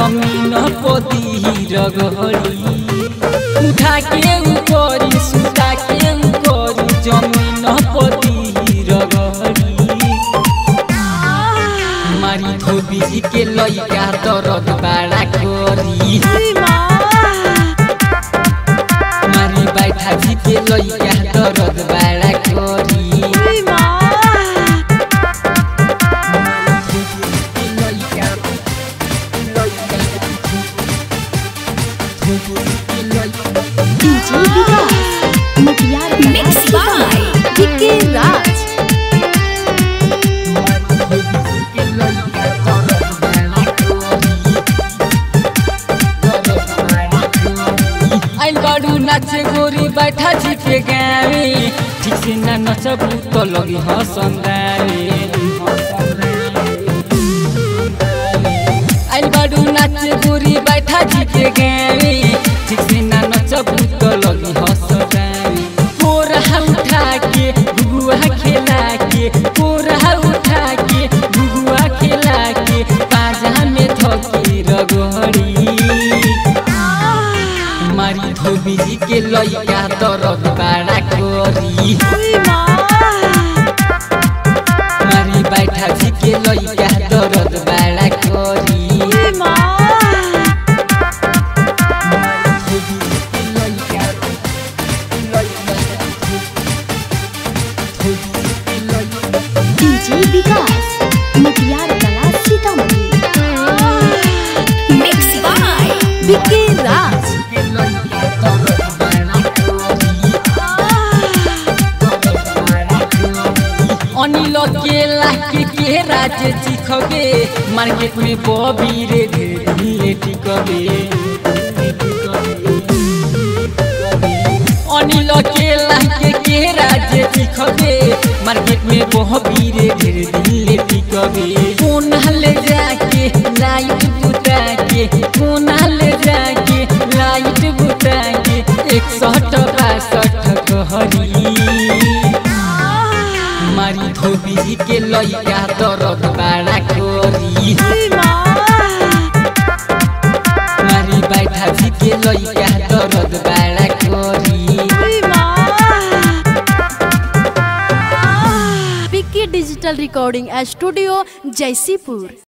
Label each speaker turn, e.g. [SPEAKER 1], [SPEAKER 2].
[SPEAKER 1] जमीन पदी रगड़ी उठा के ऊपरी सुता के ऊपरी जमीन पदी रगड़ी मारी धोबी के लइका दर्द बड़ा करी मारी बैठा जी के लइका दर्द बड़ा करी
[SPEAKER 2] DJ विकास मटियार मिक्स बाय विकी राज।
[SPEAKER 1] आइल बाड़ू नाचे गोरी बैठा जी के गावे ठीक से ना नचबू तो लगी हंसंदावे आइल बाड़ू नाचे गोरी बैठा जी के गावे ठीक से ना नचबू तो लगी हंसंदावे कोरा उठा के गुगुआ खेला के कोरा उठा के गुगुआ खेला के पाजा में धके रगड़ी मारी धोबी के लइका दर्द बड़ा करी मारी बैठा जी के लइका दर्द बड़ा करी
[SPEAKER 2] DJ Vikas Matiyar Kala Sitamarhi mix by Vicky Raj.
[SPEAKER 1] Anil के राज चिखबे मार्केट में बबी रे ढेर टिकबे अनिल के राज चिखबे मार्केट में बबी रे ढेर टिकबे कोन ले जाके लाइट बुता के कोन ले जाके लाइट बुता के 162 कहरी मारी धोबी के लइका दर्द बड़ा करी मारी बैठा जी के लइका दर्द बड़ा करी।
[SPEAKER 2] Vicky digital recording studio Jaisipur.